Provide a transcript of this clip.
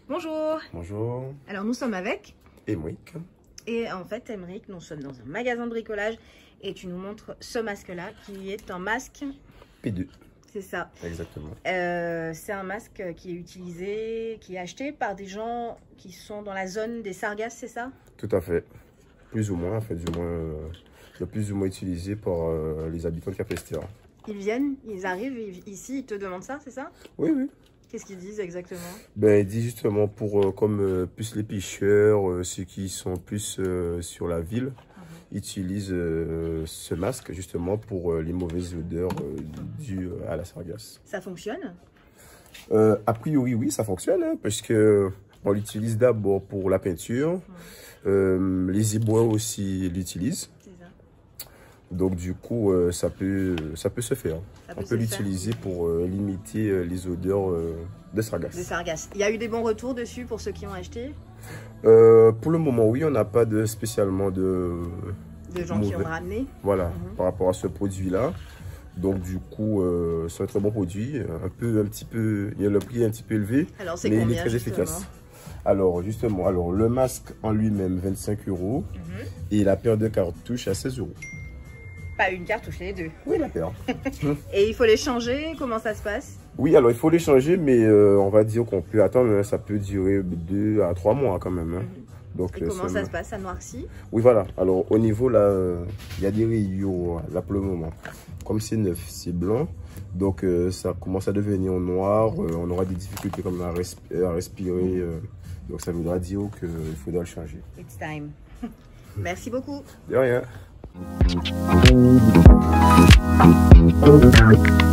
Bonjour. Bonjour. Alors nous sommes avec Émeric. et en fait Émeric, nous sommes dans un magasin de bricolage et tu nous montres ce masque-là qui est un masque P2. C'est ça. Exactement. C'est un masque qui est utilisé, qui est acheté par des gens qui sont dans la zone des Sargasses, c'est ça? Tout à fait. Plus ou moins, en fait, le plus ou moins utilisé par les habitants de Capesterre. Ils viennent, ils arrivent ici, ils te demandent ça, c'est ça? Oui, oui. Qu'est-ce qu'ils disent exactement? Ben, il dit justement pour comme plus les pêcheurs, ceux qui sont plus sur la ville, utilisent ce masque justement pour les mauvaises odeurs dues à la sargasse. Ça fonctionne? A priori, oui, ça fonctionne, hein, parce que on l'utilise d'abord pour la peinture. Les éboueurs aussi l'utilisent. Donc du coup, ça peut se faire. On peut l'utiliser pour limiter les odeurs de sargasse. De sargasse. Il y a eu des bons retours dessus pour ceux qui ont acheté? Pour le moment, oui, on n'a pas spécialement de gens qui ont ramené. Voilà, par rapport à ce produit-là. Donc du coup, c'est un très bon produit. Le prix est un petit peu élevé, mais il est très efficace. Alors justement, le masque en lui-même, 25 €. Et la paire de cartouches à 16 €. Pas une cartouche, les deux. Oui, la paire. Et il faut les changer, comment ça se passe? Oui, alors il faut les changer, mais on va dire qu'on peut attendre, ça peut durer 2 à 3 mois quand même. Donc, et comment ça se passe? Ça noircit? Oui, voilà. Alors au niveau là, il y a des rayures là pour le moment. Comme c'est neuf, c'est blanc. Donc ça commence à devenir noir. On aura des difficultés comme à respirer. Donc ça voudra dire qu'il faudra le changer. It's time. Merci beaucoup. De rien.